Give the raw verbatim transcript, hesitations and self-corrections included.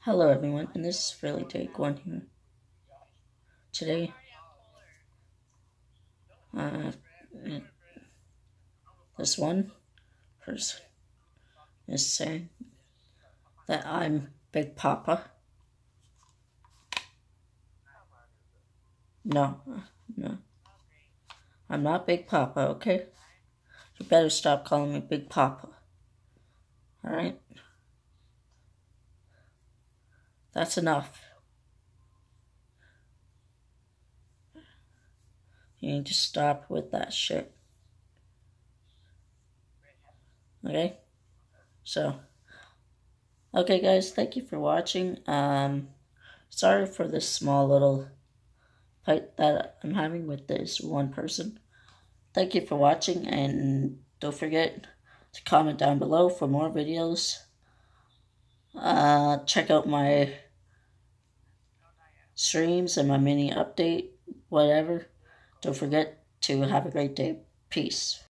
Hello everyone, and this is really take one here. Today, uh, this one person is saying that I'm Big Papa. No, no, I'm not Big Papa, okay? You better stop calling me Big Papa. Alright? That's enough. You need to stop with that shit. Okay? So, okay guys, thank you for watching. Um, sorry for this small little fight that I'm having with this one person. Thank you for watching, and don't forget to comment down below for more videos. Uh, check out my streams and my mini update, whatever. Don't forget to have a great day. Peace.